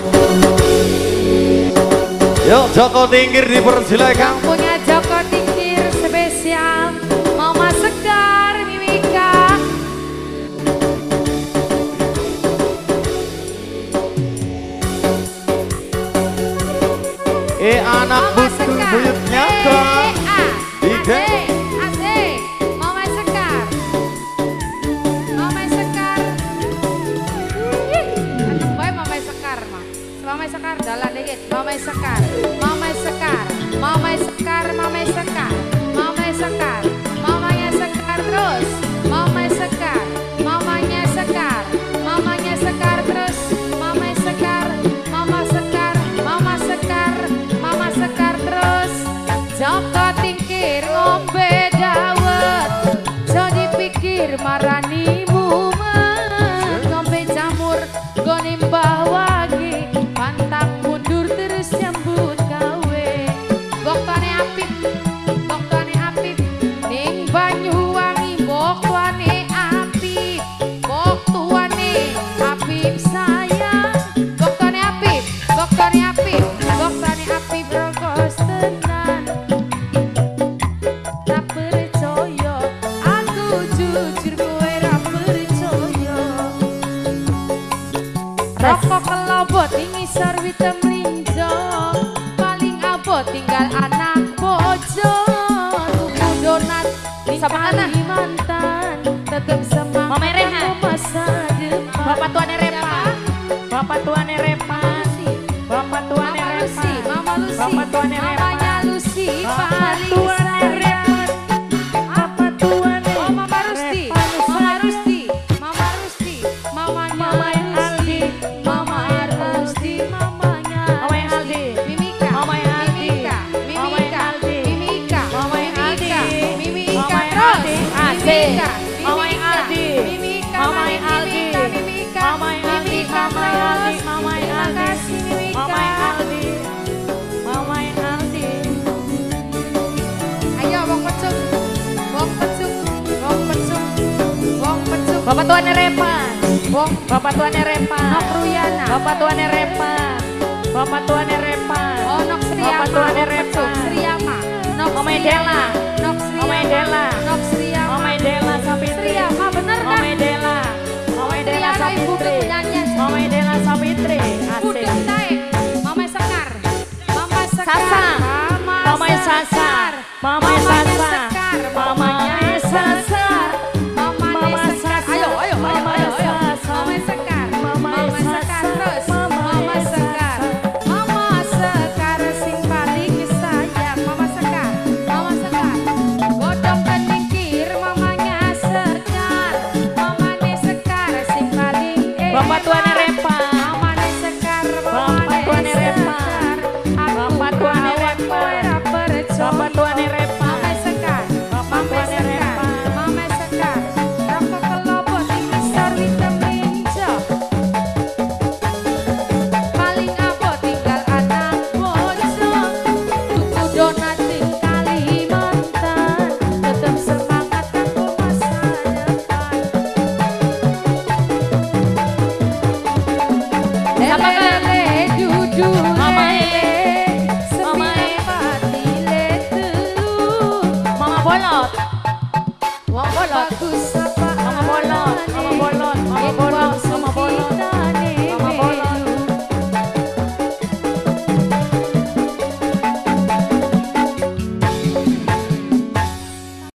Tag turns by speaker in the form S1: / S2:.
S1: Yuk Joko Tingkir dipersilakan.
S2: Yang punya Joko Tingkir spesial Mama Sekar Mimika.
S1: Anak butuh buyutnya kok. Tiga.
S2: Asik. Mama Sekar. Mama Sekar. Enak bae Mama Sekar mah. Mama Sekar dalan dikit. Mama Sekar. Mama Sekar. Mama Sekar. Mama Sekar. Mama Sekar. Mamanya Sekar terus. Mama Sekar. Mamanya Sekar. Mamanya Sekar terus. Mama Sekar. Mama Sekar. Mama Sekar. Mama Sekar terus. Joko Tingkir ngombe dawet. So dipikir marani mumet. Ngombe jamur goni mbah wagi. Pantang mundur terus nyambut gawe. Boktane apip. Boktane apip. Ning Banyuwangi boktane apip. Boktuane apip sayang. Boktane apip. Boktane apip. Boktane apip rogos tenan. Tak percaya aku jujur kowe ra percaya. Rokok kelobot ing ngisor witem linjo. Paling abot tinggal anak bojo. Tuku donat ning Kalimantan. Tetep semangat kanggo masa depan.
S3: Bapak tuane Repan. Bapak tuane Repan. Bapak tuane
S2: Mama Lucy,
S3: Repan.
S2: Mama Lucy,
S3: Bapak tuane
S2: mamanya
S3: Repan.
S2: Lucy
S3: Bapak
S2: paling
S3: tuane
S2: sayang.
S3: Repan. Bapak tuane
S2: Oh Mama Rusti, Mama Rusti, Mama Rusti, mamanya Aldi, Mama Rusti, mamanya
S3: Aldi.
S2: Mimika,
S3: Mamanya Aldi.
S2: Mimika,
S3: Mamanya
S2: Mimika,
S3: Aldi.
S2: Mimika,
S3: Mamanya Aldi.
S2: Mimika,
S3: Mamanya
S2: terus,
S3: Aldi. Asik.
S2: Mimika,
S3: Mamanya Aldi.
S2: Mimika,
S3: Mamanya Aldi.
S2: Mimika,
S3: Mamanya Aldi.
S2: Mimika,
S3: Mamanya Aldi.
S2: terus.
S3: Mamanya
S2: Terima
S3: Aldi.
S2: kasih Mimika.
S3: Mamanya Aldi. Mamanya Aldi.
S2: Ayo wong pecuk, wong pecuk, wong pecuk, wong pecuk.
S3: Bapak tuane Repan.
S2: Wong
S3: Bapak tuane Repan.
S2: Nok Ruyana.
S3: Bapak tuane Repan. Bapak tuane Repan.
S2: Oh Nok Sriyama.
S3: Bapak tuane
S2: Wong pecuk,
S3: Repan.
S2: Sriyama. Nok
S3: Mama
S2: Sriyama.
S3: Dela.
S2: Nok
S3: Mama
S2: Sriyama.
S3: Dela.
S2: Nok Sriyama.
S3: Mama Dela Sapitri.
S2: Sriyama bener kan?
S3: Mama Dela. Mama Dela
S2: Sriyama ibu
S3: Sapitri.
S2: penyanyi.
S3: Mama Dela Sapitri. Asik.
S2: Budeng tae. Mama Sekar. Mama Sekar.
S3: Sasa. Mama Sasar. Mama Sasar. Mama Sasar.
S2: Mama Sekar. Ayo, ayo, ayo, ayo, ayo. Mama Sekar. Mama Sekar terus. Mama Sekar. Mama Sekar sing paling sayang. Mama Sekar. Mama Sekar. Godong Tingkir mamanya Sekar. Mamane Sekar sing paling
S3: Bapak tuane Repan.
S2: Mamane Sekar.
S3: Bapak tuane Repan. Bapak tuane Repan. Bapak tuane Repan.
S2: Mama Sekar.
S3: Bapak
S2: Mama
S3: tuane
S2: Sekar.
S3: Repan.
S2: Mama Sekar. Rokok kelopot ing ngisor witem linjo. Paling abot tinggal anak bojo. Tuku donat ing Kalimantan. Tetep semangat kanggo masa depan. Lele dudu
S3: Mama
S2: lele.
S3: Mama
S2: Sembilan pati le telu.
S3: Mama Bolot.
S2: Wong bagus apa
S3: Mama Bolot. Mama Bolot. Mama
S2: yen
S3: Bolot.
S2: wong